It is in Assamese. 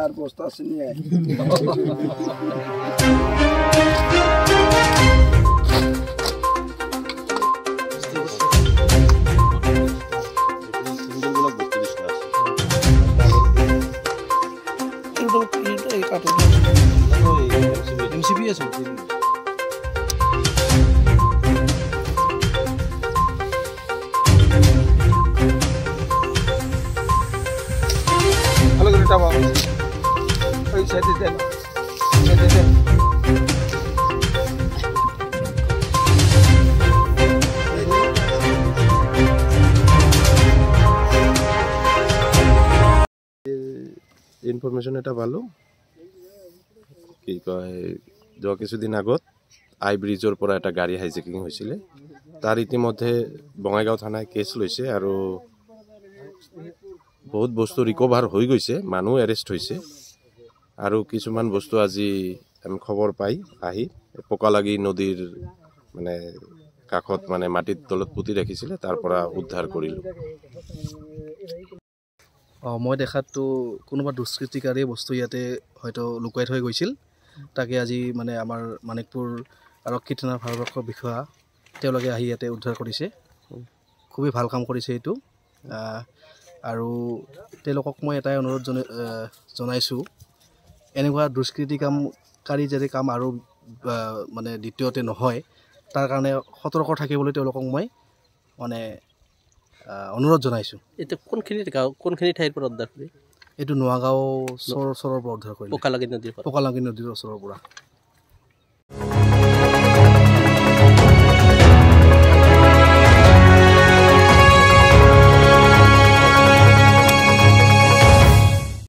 4 বস্তা চিনি ইনফরমেশন এটা ভালো কি কয় যোৱা কিছুদিন আগত আই ব্ৰিজৰ পৰা এটা গাড়ী হাইজেকিং হৈছিলে তাৰ ইতিমধ্যে বঙাইগাঁও থানায় কেছ লৈছে আৰু বহুত বস্তু ৰিকভাৰ হৈ গৈছে মানুহ এৰেষ্ট হৈছে আৰু কিছুমান বস্তু আজি আমি খবৰ পাই আহি পকালাগি নদীৰ মানে কাষত মানে মাটিৰ তলত পুতি ৰাখিছিলে তাৰ পৰা উদ্ধাৰ কৰিলো মই দেখাতো কোনোবা দুষ্কৃতিকাৰী বস্তু ইয়াতে হয়তো লুকুৱাই থৈ গৈছিল তাকে আজি মানে আমাৰ মানিকপুৰ আৰক্ষী থানাৰ ভাৰপ্ৰাপ্ত বিষয়া তেওঁলোকে আহি ইয়াতে উদ্ধাৰ কৰিছে খুবেই ভাল কাম কৰিছে এইটো আৰু তেওঁলোকক মই এটাই অনুৰোধ জনাইছোঁ এনেকুৱা দুষ্কৃতিকাৰী যাতে কাম আৰু মানে দ্বিতীয়তে নহয় তাৰ কাৰণে সতৰ্ক থাকিবলৈ তেওঁলোকক মই মানে অনুৰোধ জনাইছোঁ এতিয়া কোনখিনি ঠাইৰ পৰা উদ্ধাৰ কৰি এইটো নোৱাগাঁও চৰৰ পৰা উদ্ধাৰ কৰিলে পকালাগি নদীৰ ওচৰৰ পৰা